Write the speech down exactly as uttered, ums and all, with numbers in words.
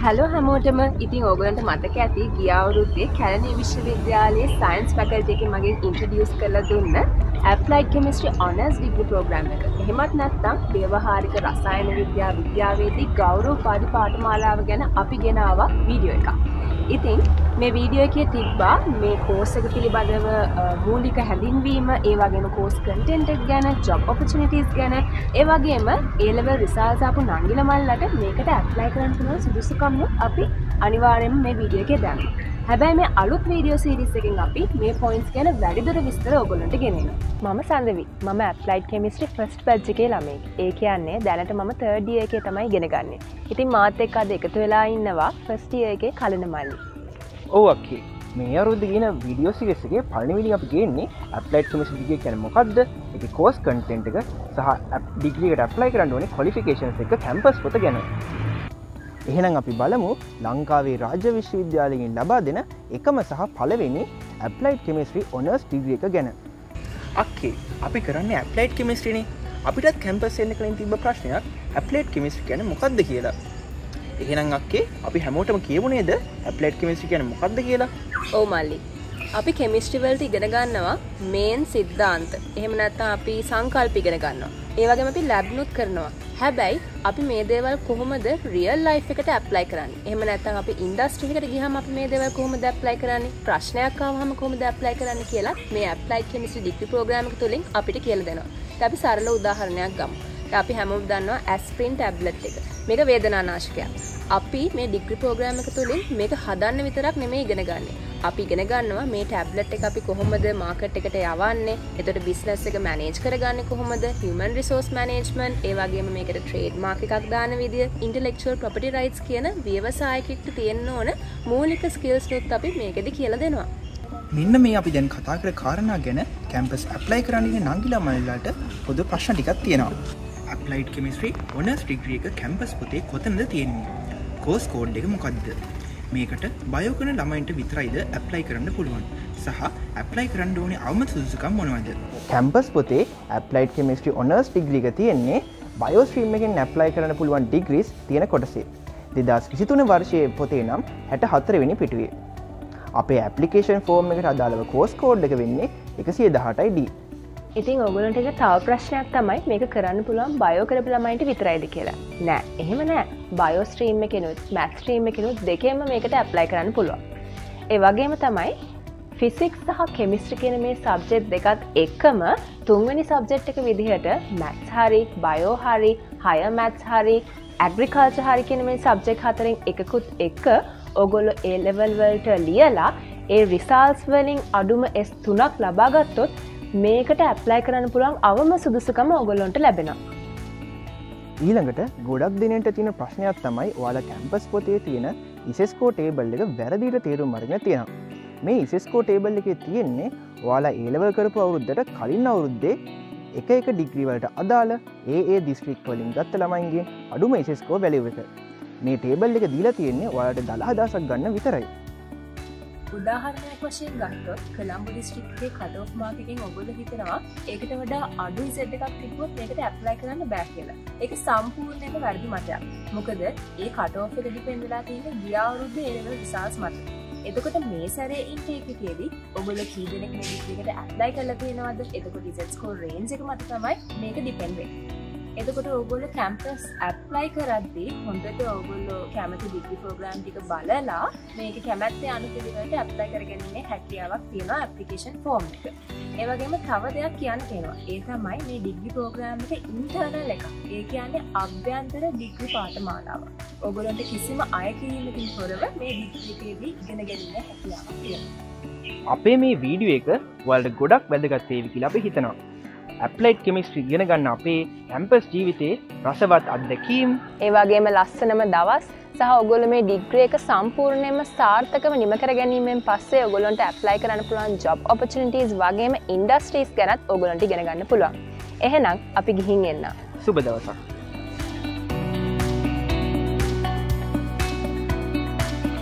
Hello හැමෝටම. ඉතින් ඕගලන්ට මතක ඇති ගිය අවුරුද්දේ කැලණිය විශ්වවිද්‍යාලයේ සයන්ස් ෆැකල්ටි එකේ මගෙන් ඉන්ට්‍රොඩියුස් කරලා දුන්න Applied Chemistry Honours Degree Program එක. එහෙමත් නැත්නම් ව්‍යවහාරික රසායන විද්‍යාව විද්‍යාවේදී ගෞරව උපාධි පාඨමාලාව ගැන අපි ගෙන ආවා වීඩියෝ එකක්. ඉතින් මේ වීඩියෝ එකේ තිබ්බා මේ කෝස් එක පිළිබඳව මූලික හැඳින්වීම, ඒ වගේම කෝස් කන්ටෙන්ට් එක ගැන, ජොබ් ඔපචුනිටිස් ගැන, ඒ වගේම A level රිසල්ට්ස් ආපු නංගිලා මල්ලට මේකට ඇප්ලයි කරන්න පුළුවන් සුදුසුකම් අපි අනිවාර්යයෙන්ම මේ වීඩියෝ එකේ දානවා. හැබැයි මේ අලුත් වීඩියෝ සීරීස් එකෙන් අපි මේ පොයින්ට්ස් ගැන වැඩිදුර විස්තර ඔයගොල්ලන්ට ගෙනෙනවා. මම සඳවි. මම Applied Chemistry first batch එකේ ළමයෙක්. ඒ කියන්නේ දැනට මම third year එකේ තමයි ඉගෙන ගන්නෙ. ඉතින් මාත් එක්ක අද එකතු වෙලා ඉන්නවා first year එකේ කලන මල්ලි. ඔව් අක්කේ. මේ අවුරුද්දේ කියන වීඩියෝ සීරීස් එකේ පළවෙනි වීඩියෝ අපි ගේන්නේ Applied Chemistry degree කියන්නේ මොකක්ද? ඒකේ course content එක සහ degree එකට apply කරන්න ඕනේ qualifications එක campus පොත ගැන. එහෙනම් අපි බලමු ලංකාවේ රාජ්‍ය විශ්වවිද්‍යාලයෙන් ලබා දෙන එකම සහ පළවෙනි Applied Chemistry Honours degree එක ගැන. අක්කේ අපි කරන්නේ Applied Chemistry නේ. අපිටත් campus එන්න කලින් තිබ්බ ප්‍රශ්නයක් Applied Chemistry කියන්නේ මොකක්ද කියලා. එහෙනම් අක්කේ අපි හැමෝටම කියමු නේද Applied Chemistry කියන්නේ මොකක්ද කියලා? ඔව් මල්ලි. අපි කෙමිස්ට්‍රි වලට ඉගෙන ගන්නවා මේන් සිද්ධාන්ත. එහෙම නැත්නම් අපි සංකල්ප ඉගෙන ගන්නවා. ඒ වගේම අපි ලැබ් නුත් කරනවා. හැබැයි අපි මේ දේවල් කොහොමද රියල් ලයිෆ් එකට ඇප්ලයි කරන්නේ? එහෙම නැත්නම් අපි ඉන්ඩස්ට්‍රි එකට ගියාම අපි මේ දේවල් කොහොමද ඇප්ලයි කරන්නේ? ප්‍රශ්නයක් ආවම කොහොමද ඇප්ලයි කරන්නේ කියලා මේ Applied Chemistry degree program එක තුලින් අපිට කියලා දෙනවා. ඉතින් අපි සරල උදාහරණයක් ගමු. අපි හැමෝම දන්නවා ඇස්ප්‍රින් ටැබ්ලට් එක. මේක වේදනානාශකයක්. අපි මේ ඩිග්‍රී ප්‍රෝග්‍රෑම් එක තුලින් මේක හදන්න විතරක් නෙමෙයි ඉගෙන ගන්නෙ. අපි ඉගෙන ගන්නවා මේ ටැබ්ලට් එක අපි කොහොමද මාකට් එකට යවන්නේ, එතකොට බිස්නස් එක මැනේජ් කරගන්නේ කොහොමද, human resource management, ඒ වගේම මේකට ට්‍රේඩ් මාක් එකක් දාන විදිය, intellectual property rights කියන ව්‍යවසායකෙක්ට තියෙන්න ඕන මූලික ස්කිල්ස් නුත් අපි මේකෙදි කියලා දෙනවා. මෙන්න මේ අපි දැන් කතා කර කාරණා ගැන කැම්පස් ඇප්ලයි කරන්න ඉන්න නංගිලා මල්ලාට පොදු ප්‍රශ්න ටිකක් තියෙනවා. Applied Chemistry Honours degree එක කැම්පස් පොතේ කොතනද තියෙන්නේ? කෝස් කෝඩ් එක මොකක්ද? මේකට බයෝ කරන ළමයින්ට විතරයිද ඇප්ලයි කරන්න පුළුවන්? සහ ඇප්ලයි කරන්න ඕනේ අවම සුදුසුකම් මොනවද? කැම්පස් පොතේ Applied Chemistry Honours degree එක තියෙන්නේ බයෝ ස්ට්‍රීම් එකෙන් ඇප්ලයි කරන්න පුළුවන් degrees තියෙන කොටසේ. දෙදහස් විසිතුන වර්ෂයේ පොතේ නම් හැට හතර වෙනි පිටුවේ. අපේ ඇප්ලිකේෂන් ෆෝම් එකට අදාළව කෝස් කෝඩ් එක වෙන්නේ එකසිය දහඅටයි ඩී. ඉතින් ඔයගොල්ලන්ට එක තව ප්‍රශ්නයක් තමයි මේක කරන්න පුළුවන් බයෝ කරපු ළමයින්ට විතරයිද කියලා. නෑ, එහෙම නෑ. බයෝ ස්ට්‍රීම් එකෙනුත් මැත් ස්ට්‍රීම් එකෙනුත් දෙකෙන්ම මේකට ඇප්ලයි කරන්න පුළුවන්. ඒ වගේම තමයි ෆිසික්ස් සහ කෙමිස්ට්‍රි කියන මේ සබ්ජෙක්ට් දෙකත් එක්කම තුන්වෙනි සබ්ජෙක්ට් එක විදිහට මැත්ස් හරි, බයෝ හරි, හයර් මැත්ස් හරි, ඇග්‍රිකල්චර් හරි කියන මේ සබ්ජෙක්ට් හතරෙන් එකකුත් එක්ක ඔයගොල්ලෝ A level වලට ලියලා ඒ රිසල්ට්ස් වලින් අඩුම S තුනක් ලබා ගත්තොත් මේකට ඇප්ලයි කරන්න පුළුවන් අවම සුදුසුකම ඔයගොල්ලන්ට ලැබෙනවා. ඊළඟට ගොඩක් දිනෙන්ට තියෙන ප්‍රශ්නයක් තමයි ඔයාලා කැම්පස් පොතේ තියෙන ඉසෙස්කෝ ටේබල් එක වැරදිට තේරුම් අරගෙන තියෙනවා. මේ ඉසෙස්කෝ ටේබල් එකේ තියෙන්නේ ඔයාලා A level කරපු අවුරුද්දට කලින් අවුරුද්දේ එක එක ඩිග්‍රී වලට අදාළ ඒ ඒ දිස්ත්‍රික් වලින් ගත්ත ළමයින්ගේ අඩුම ඉසෙස්කෝ වැලියු එක. මේ ටේබල් එක දීලා තියෙන්නේ ඔයාලට දහ හදාසක් ගන්න විතරයි. උදාහරණයක් වශයෙන් ගත්තොත් කොළඹ දිස්ත්‍රික්කයේ කට් ඔෆ් මාක් එකෙන් ඔයගොල්ලෝ හිතනවා ඒකට වඩා අඩු Z එකක් තිබ්බොත් මේකට ඇප්ලයි කරන්න බෑ කියලා. ඒක සම්පූර්ණයෙන්ම වැරදි මතයක්. මොකද ඒ කට් ඔෆ් එක ඩිපෙන්ඩ් වෙලා තියෙන්නේ ගිය අවුරුද්දේ A level රිසල්ට්ස් මත. එතකොට මේ සැරේ ඉන්ටේක් එකේදී ඔයගොල්ලෝ කී දෙනෙක් මේ ඩිග්‍රී එකට ඇප්ලයි කරලා තියෙනවද? එතකොට Z ස්කෝර් රේන්ජ් එක මත තමයි මේක ඩිපෙන්ඩ් වෙන්නේ. එතකොට ඔයගොල්ලෝ කැම්පස් ඇප්ලයි කරද්දී හොඳට ඔයගොල්ලෝ කැමති ඩිග්‍රී ප්‍රෝග්‍රෑම් ටික බලලා මේක කැමැත්තේ අනුපිළිවෙලට ඇප්ලයි කරගැනීමේ හැකියාවක් තියෙනවා ඇප්ලිකේෂන් ෆෝම් එක. ඒ වගේම තව දෙයක් කියන්න තියෙනවා. ඒ තමයි මේ ඩිග්‍රී ප්‍රෝග්‍රෑම් එක ඉන්ටර්නල් එකක්. ඒ කියන්නේ අභ්‍යන්තර ඩිග්‍රී පාඨමාලාවක්. ඔයගොල්ලන්ට කිසිම අයකිරීමකින් තොරව මේ ඩිග්‍රී එකේදී ඉගෙන ගැනීමේ හැකියාවක් තියෙනවා. අපේ මේ වීඩියෝ එක ඔයාලට ගොඩක් වැදගත් වේවි කියලා අපි හිතනවා. Applied Chemistry ඉගෙන ගන්න අපේ කැම්පස් ජීවිතේ රසවත් අත්දැකීම්, ඒ වගේම ලස්සනම දවස් සහ ඔයගොල්ලෝ මේ ඩිග්‍රී එක සම්පූර්ණයෙන්ම සාර්ථකව නිම කර ගැනීමෙන් පස්සේ ඔයගොල්ලන්ට ඇප්ලයි කරන්න පුළුවන් ජොබ් ඔපචුනිටිස් වගේම ඉන්ඩස්ට්‍රීස් ගැනත් ඔයගොල්ලන්ට ඉගෙන ගන්න පුළුවන්. එහෙනම් අපි ගිහින් එන්න. සුබ දවසක්.